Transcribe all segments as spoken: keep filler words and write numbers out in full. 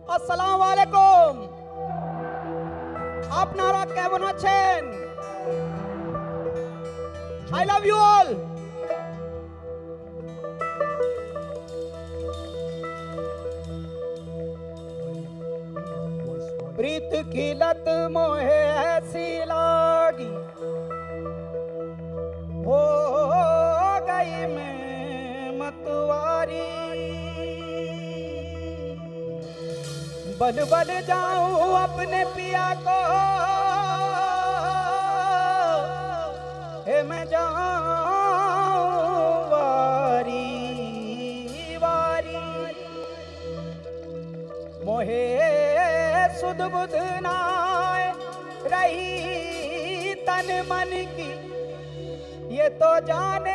আসসালামু আলাইকুম। আপনারা কেমন আছেন? I love you all. प्रीत की लत मोहे ऐसी लागी, हो गई मैं मतवारी। बल बल जाऊं अपने पिया को, हे मैं जाऊं वारी वारी। मोहे सुध बुध नाय रही तन मन की, ये तो जाने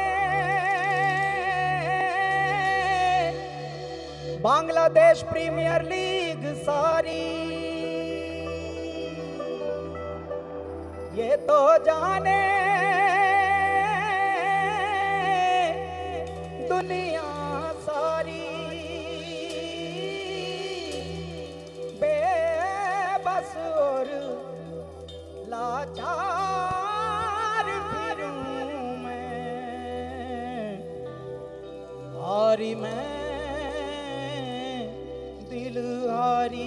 बांग्लादेश प्रीमियर लीग सारी। ये तो जाने दुनिया सारी। बेबस और लाचार फिरूं मैं, हारी मैं दिल हारी,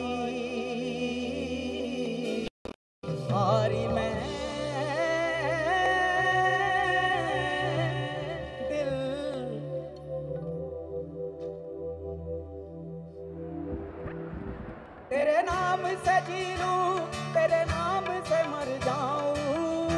हारी मैं दिल। तेरे नाम से जी लूं, तेरे नाम से मर जाऊं,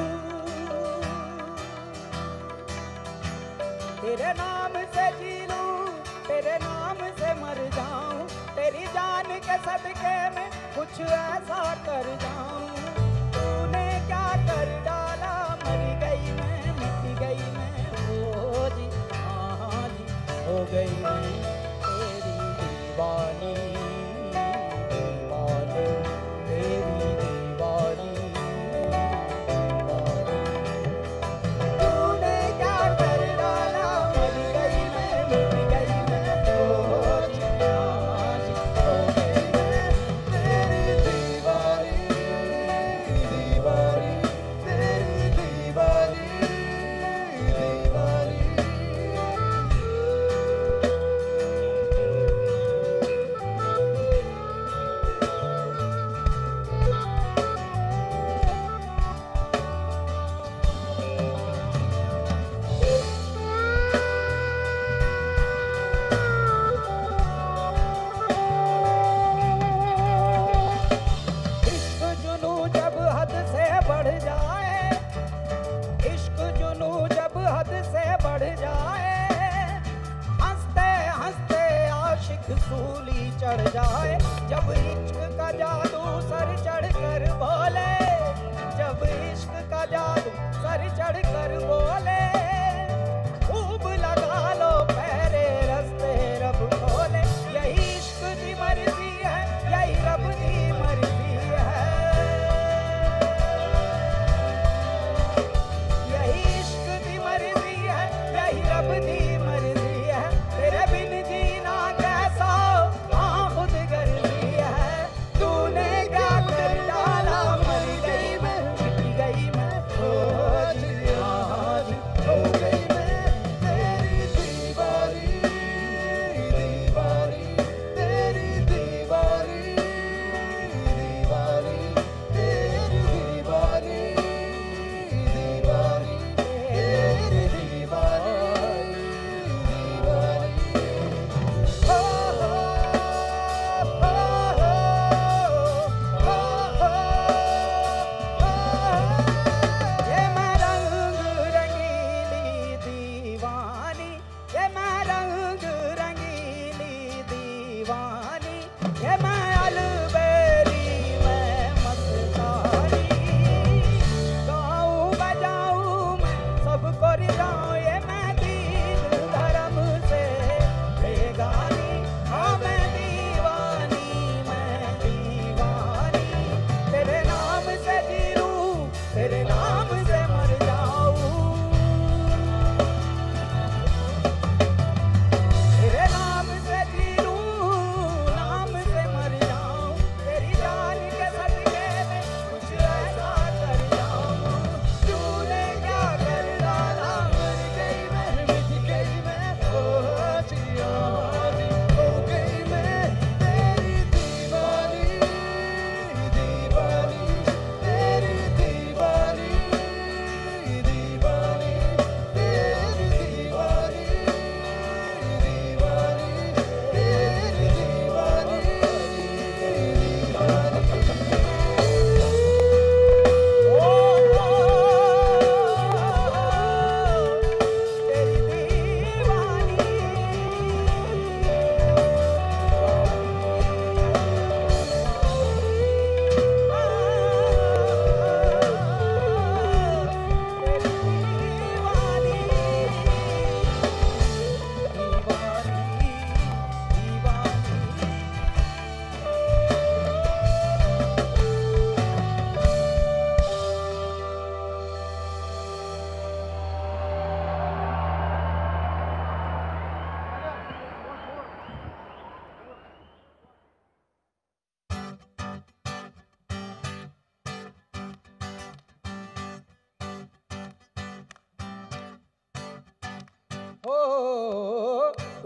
तेरे नाम से जी लूं, तेरे नाम से मर जाऊं। तेरी जान के सदके में कुछ ऐसा कर जाऊं। तूने क्या कर डाला, मर गई मैं, मिट गई मैं, ओ जी हाँ जी, हो गई मैं तेरी दीवानी, दीवानी तेरी दीवानी, दीवानी। तूने क्या कर डाला, मर गई मैं, मिट गई मैं, ओ जी हाँ जी, हो गई मैं तेरी दीवानी, दीवानी तेरी दीवानी, दीवानी। इश्क जुनू जब हद से बढ़ जाए, इश्क जुनू जब हद से बढ़ जाए, हंसते हंसते आशिक सूली चढ़ जाए। जब इश्क का जादू सर चढ़ कर बोले, जब इश्क का जादू सर चढ़ कर बोले, खूब लगा लो पैरे रस्ते रब खोले। यही इश्क की मर्जी है, यही रब की मर्जी है, यही इश्क की मर्जी है, यही रब की मर्जी है। तेरे बिन जीना कैसा हाँ खुद गर्जी है। तूने क्या कर डाला, मर गई मैं, मिट गई मैं, ओ जी हाँ जी, हो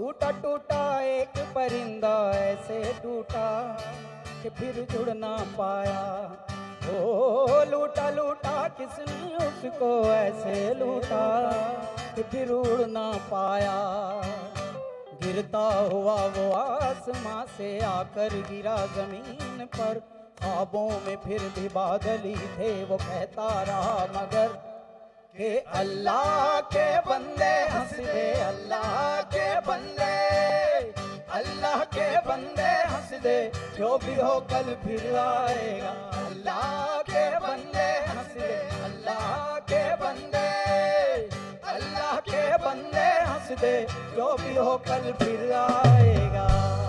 टूटा टूटा एक परिंदा ऐसे टूटा कि फिर जुड़ ना पाया। ओ लूटा लूटा किसने उसको ऐसे लूटा कि फिर उड़ ना पाया। गिरता हुआ वो आसमां से आकर गिरा जमीन पर, ख्वाबों में फिर भी बादल ही थे वो कहता रहा मगर के अल्लाह के बंदे हंस दे, अल्लाह के बंदे, अल्लाह के बंदे हंस दे, जो भी हो कल फिर आएगा। अल्लाह के बंदे हंस दे, अल्लाह के बंदे, अल्लाह के बंदे हंस दे, जो भी हो कल फिर आएगा।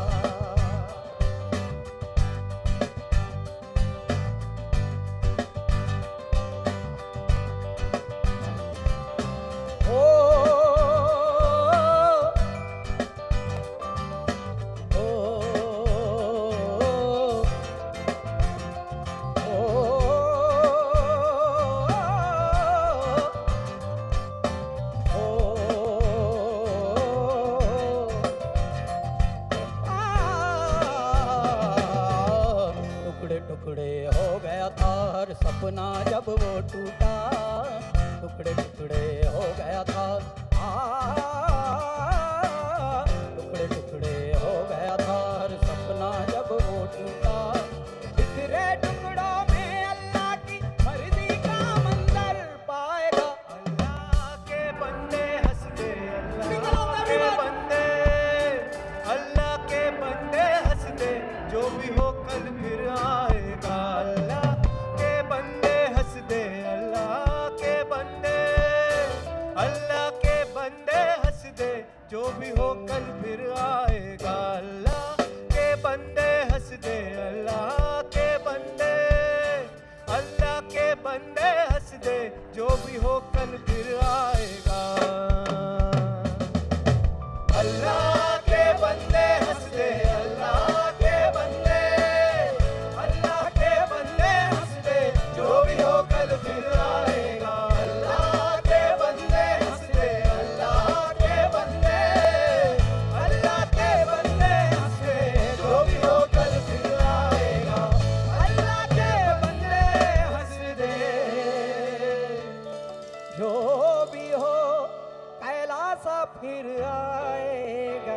सपना जब वो टूटा, टुकड़े टुकड़े हो गया था, आ टुकड़े टुकड़े हो गया था हर सपना जब वो टूटा। बिखरे टुकड़ों में अल्लाह की मर्जी का मंजर पाएगा। अल्लाह के बंदे हंस दे, अल्लाह के बंदे, अल्लाह के बंदे हंस दे, जो भी हो कल फिर आएगा। अल्लाह बंदे हंस दे, अल्लाह के बंदे, अल्लाह के बंदे हंस दे, जो भी हो कल फिर आएगा। अल्लाह के बंदे हंस दे, अल्लाह के बंदे, अल्लाह के बंदे हंस दे, जो भी हो कल फिर आएगा। अल्लाह के बंदे हंस दे, अल्लाह के बंदे, अल्लाह के बंदे हंस दे, जो भी हो कल फिर आएगा। अल्लाह के बंदे हंस दे, अल्लाह के बंदे, अल्लाह के बंदे हंस दे, जो भी हो कल फिर आएगा। अल्लाह के बंदे हंस दे, जो भी हो कैलासा फिर आएगा।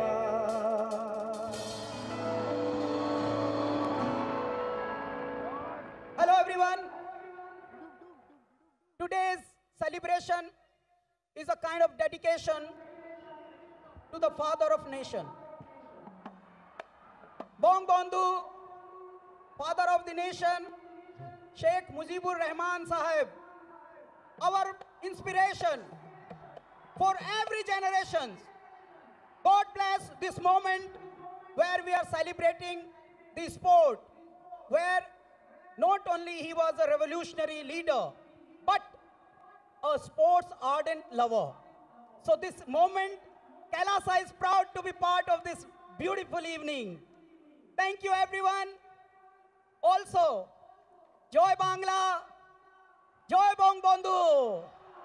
Hello everyone. Today's celebration is a kind of dedication to the father of nation. Bangabandhu, father of the nation, Sheikh Mujibur Rahman Sahib, our inspiration for every generation. God bless this moment where we are celebrating the sport, where not only he was a revolutionary leader, but a sports ardent lover. So this moment, Kailasa is proud to be part of this beautiful evening. Thank you everyone. Also, Joy Bangla, Joy Bangabandhu.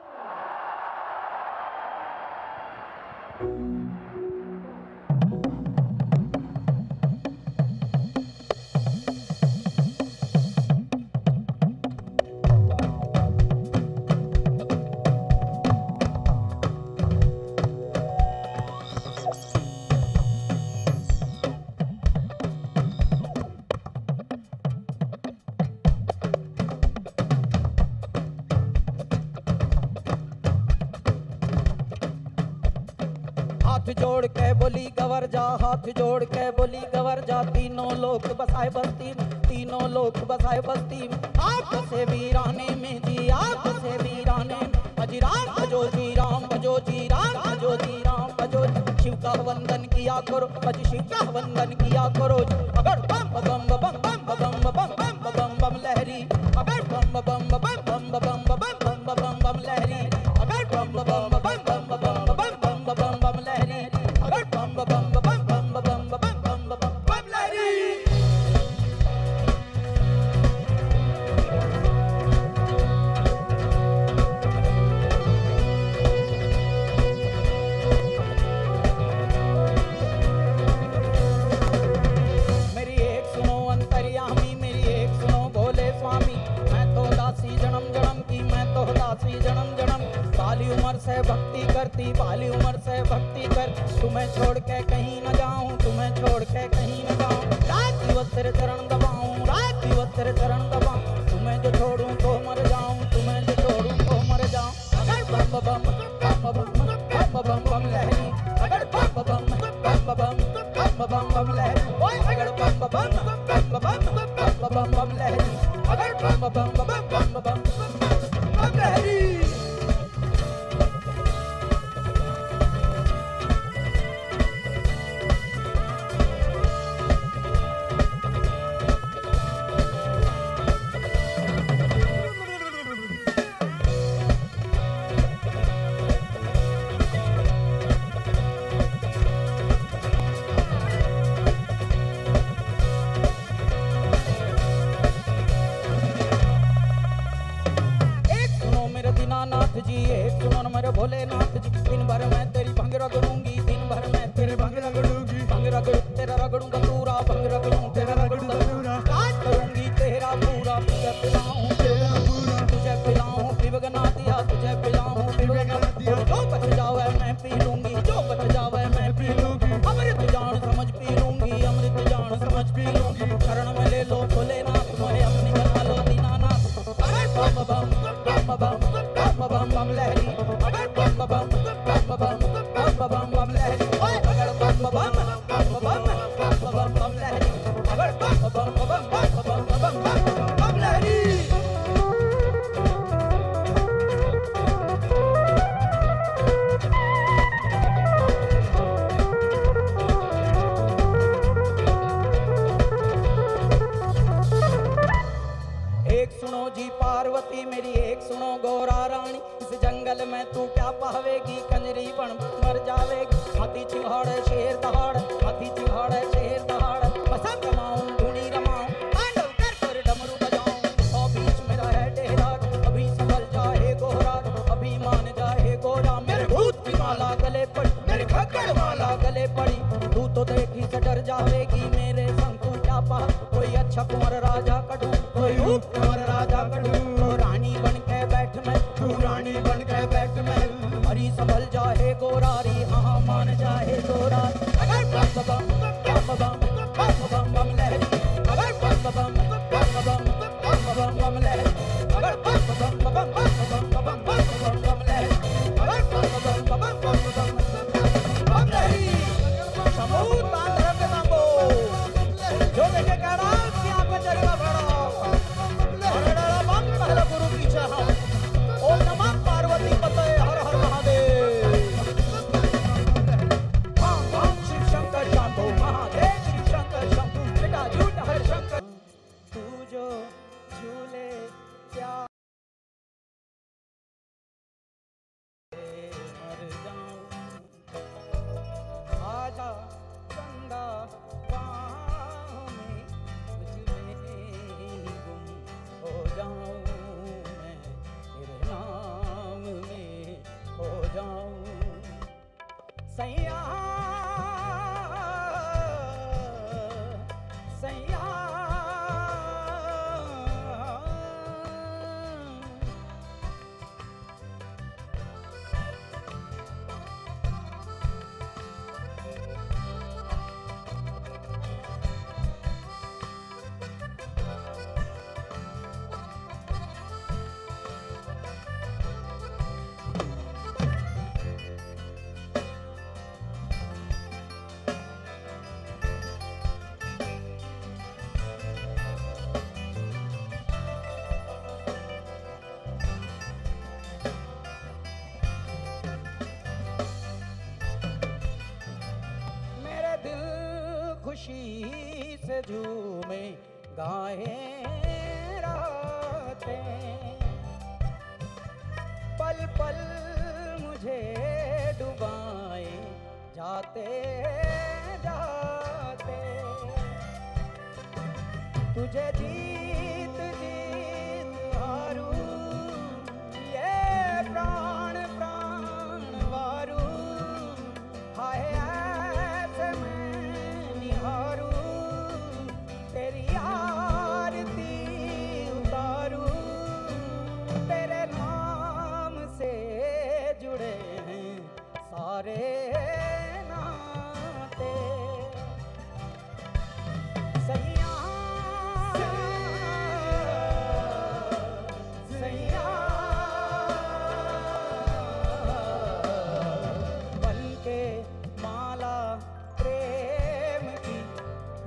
हाथ जोड़ के बोली गवर जा, हाथ जोड़ के बोली गवर जा, तीनों लोग बसाए बस्ती, तीनों लोग बसाए बस्ती। आप बसे वीराने में जी, आप बसे वीराने में, अजी राम भजो जी राम भजो जी राम भजो जी राम भजो। शिव का वंदन किया करो, अजी शिव का वंदन किया करो। अगर बम बम बम बम बम बम बम बम बम लहरी, अगर बम बम बम बम बम बम बम बम बम लहरी, अगर बम बम बम बम बम बम बम बम लहरी, अगर बम बम बम बम बम बम बम बम लहरी। छोड़ के कहीं न जाऊं, तुम्हें छोड़ के कहीं न जाऊं। रात दिवस तेरे चरण दबाऊं, रात दिवस तेरे चरण दबाऊं। तुम्हें जो छोड़ूं तो मर जाऊं, तुम्हें जो छोड़ूं तो मर जाऊं। अगर बम बम बम बम बम बम बम लहरी, अगर बम बम बम बम बम बम बम लहरी, ओए अगर बम बम बम बम बम बम लहरी, अगर बम बम बम बम बम लहरी। नाथ जी एक सुनो न मेरे भोलेनाथ जी, दिन भर मैं तेरी भंग रगड़ूंगी, दिन भर मैं तेरे भंग रगड़ूंगी, भंग रगड़ू तेरा रगड़ूंगा पूरा, भंग रगड़ू तेरा रगड़ूंगा पूरा। राज करूंगी तेरा पूरा, तुझे पिलाऊं तेरा पूरा, तुझे पिलाऊं पिवगना दिया, तुझे पिलाऊं पिवगना दिया। जो बच जावे मैं पी लूंगी, जो बच जावे मैं पी लूंगी, अमृत जान समझ पी लूंगी, अमृत जान समझ पी लूंगी। शरण में ले लो भोलेनाथ, मोहे अपनी बना लो दीनानाथ। अरे बम बम बम बम बम बम लहरी, अगर बम बम बम बम बम बम लहरी, ओए अगर बम बम बम बम बम लहरी, अगर बम बम बम बम बम लहरी। एक सुनो जी पार्वती मेरी, एक सुनो गौरा रानी, इस जंगल में तू क्या पावेगी, कंजरी बन मर जावेगी। हाथी चिंगाड़े शेर दहाड़, हाथी चिंगाड़े शेर दहाड़, बसम रमाऊं धूनी रमाऊं, तांडव कर कर डमरू बजाऊं। और बीच मेरा है डेरा, अभी संभल जाए गोरा, अभी मान जाए गोरा। मेरे भूत की माला गले पड़ी, मेरी खक्कड़ माला गले पड़ी, तू तो देखी से डर जावेगी। मेरे संग तू क्या पा, कोई अच्छा कुंवर राजा कटू, कोई रूप कुंवर राजा कटू। तो रानी बन के बैठ मैं, तू रानी बन के बैठ मैं, हरी संभल जाए गोरारी, हाँ मान जाए गोरा। अगर बम बम बम बम बम बम बम लहरी, अगर बम बम बम बम बम बम लहरी, अगर बम बम बम बम बम बम लहरी, अगर बम बम बम बम लहरी। समूह तांडव के तांबो, जो देखे कहना कि आप पे चलेगा भड़ा, अरे डरा बम पहले गुरु पीछे हम, ओम नमः पार्वती पते हर हर महादेव। हाँ हाँ शिव शंकर शंभो महादेव, शिव शंकर शंभो बेटा झूठ हर शंकर। तू जो झूले क्या मर जाऊं, आजा चंदा बाहों में, तुझ में ही गुम हो जाऊं मैं, तेरे नाम में हो जाऊं। सैया सैया खुशी से झूमे गाए रातें, पल पल मुझे डुबाए जाते जाते। तुझे जीत जीत हारू, ये प्राण प्राण वारू, हाय ऐसे मैं निहारू, तेरी आरती उतारू। तेरे नाम से जुड़े हैं सारे नाम,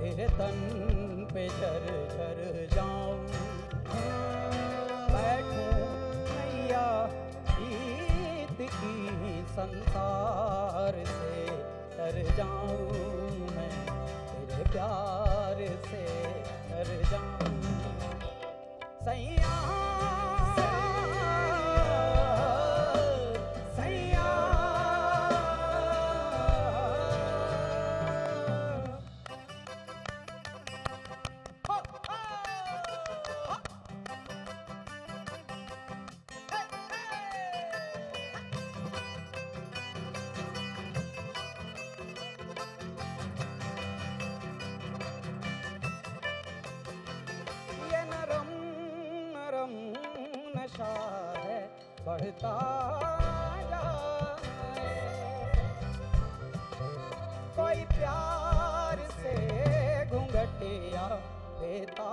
तेरे तन पे झर झर जाऊं, बैठूं मैया प्रीत की संसार से तर जाऊं, मैं तेरे प्यार से तर जाऊं। सैया नशा है बढ़ता जाए, कोई प्यार से घूंघटिया देता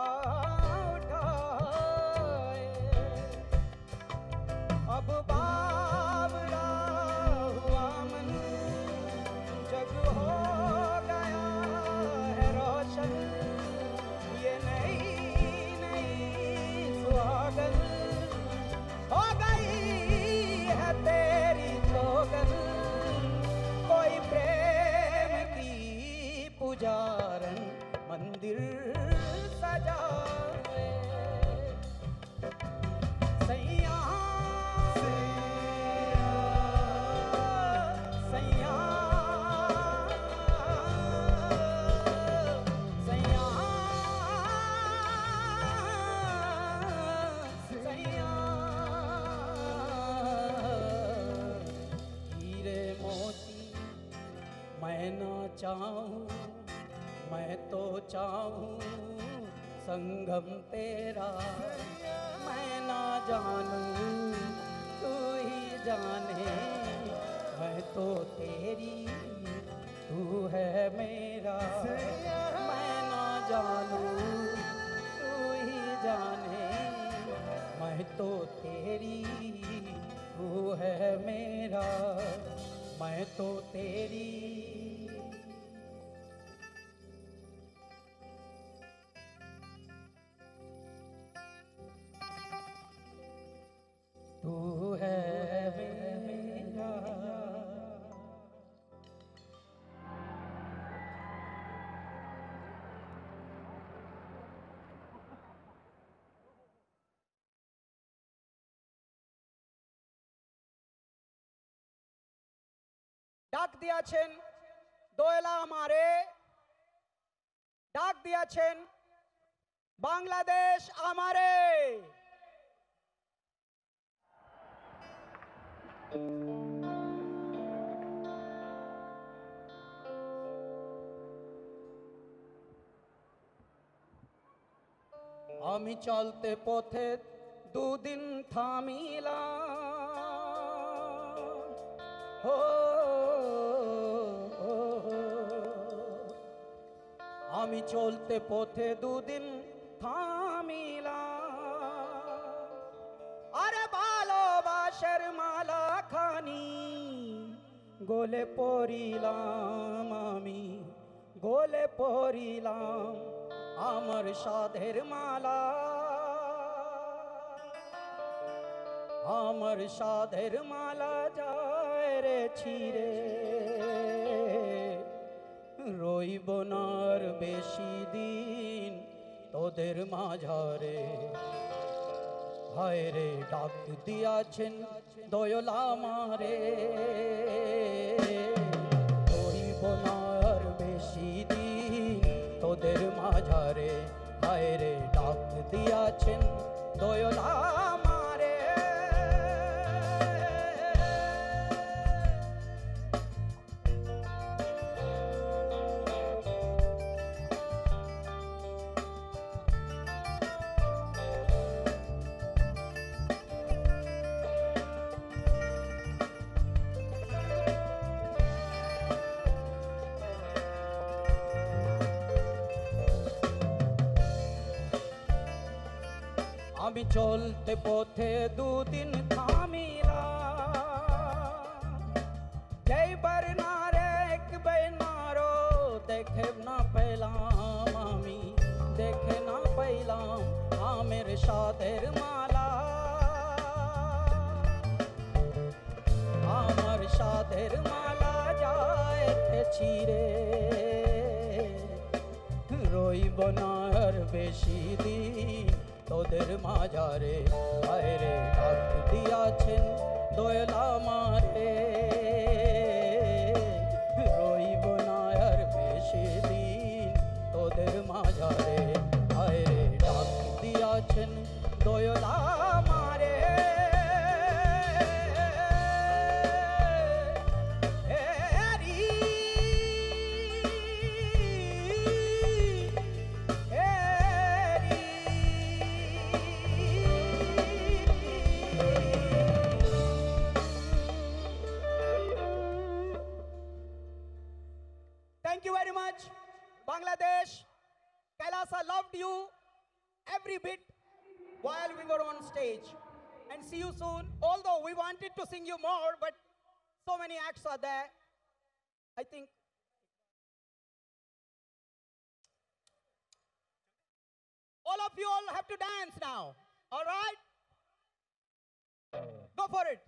उठाए। अब बावरा हुआ मन जग हो गया है रोशन, ये नई नई सुहागन हो गई है तेरी सोगन। कोई प्रेम की पुजारन मंदिर सजाए। सैया सैया सैया सैया मैं ना चाहूं, मैं तो चाहूं संगम तेरा, मैं ना जानूं तू ही जाने, मैं तो तेरी तू है मेरा। मैं ना जानूं तू ही जाने, मैं तो तेरी तू है मेरा, मैं तो तेरी। तू है मेरा। ডাক দিয়েছেন দোয়েলা আমারে, ডাক দিয়েছেন বাংলাদেশ আমারে। আমি চলতে পথে দুদিন থামিলাম, ও আমি চলতে পথে দুদিন থামিলাম। আরে ভালোবাসার মালা খানি গলে পড়িলাম, আমি গলে পড়িলাম আমার সাধের মালা, আমার সাধের মালা যায় রে ছিঁড়ে, রইব না আর বেশি দিন তোদের মাঝারে। হায় রে ডাক দিয়াছেন দয়ালা আমারে, রইব না আর বেশি দিন তোদের মাঝারে। হায় রে ডাক দিয়াছেন দয়ালা আমারে। আমি চলতে পথে দুদিন থামিলাম, যেইবার না রে একবার না রো দেখে না পেলাম তোদের মালা যায় ছিঁড়ে, রইব না আর বেশি দিন তোদের মাঝারে, আয়রে ডাক দিয়াছেন দয়ালা মারে, রইব না আর বেশি দিন তোদের মাঝারে, আয়রে ডাক দিয়াছেন দয়ালা মারে। Thank you very much, Bangladesh. Kailasa loved you every bit while we were on stage. And see you soon. Although we wanted to sing you more, but so many acts are there. I think. All of you all have to dance now. All right? Go for it.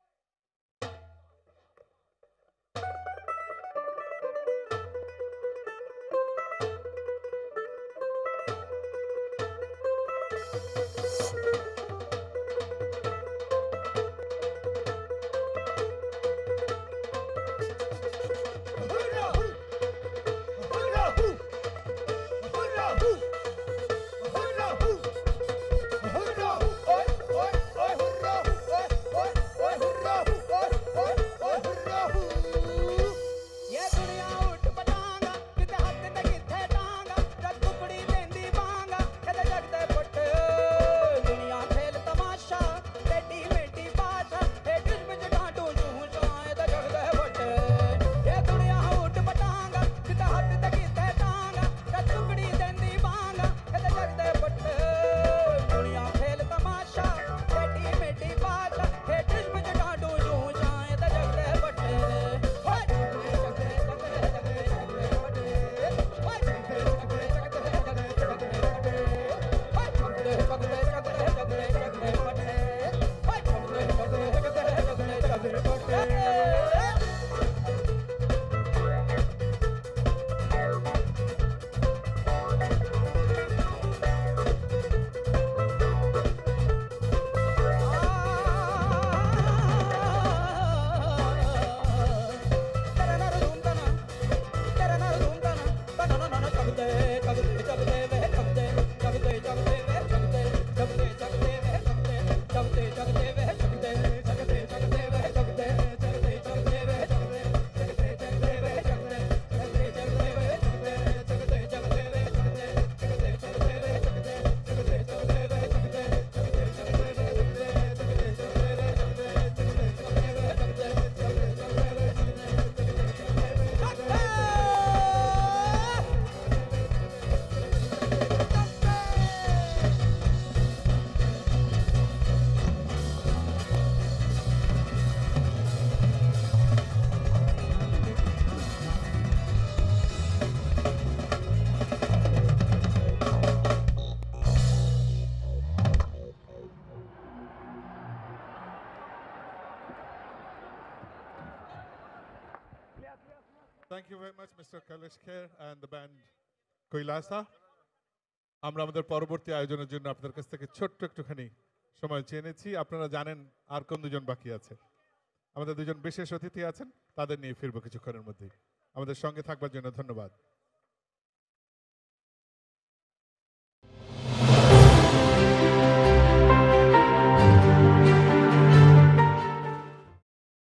Thank you very much, Mister Kailash Kher and the band Kailasa. আমরা আমাদের পরবর্তী আয়োজনের জন্য আপনাদের কাছ থেকে ছোট্ট একটুখানি সময় চেয়ে নিয়েছি। আপনারা জানেন আর কোন দুজন বাকি আছে। আমাদের দুজন বিশেষ অতিথি আছেন, তাদের নিয়ে ফিরবো কিছুক্ষণের মধ্যেই। আমাদের সঙ্গে থাকবার জন্য ধন্যবাদ।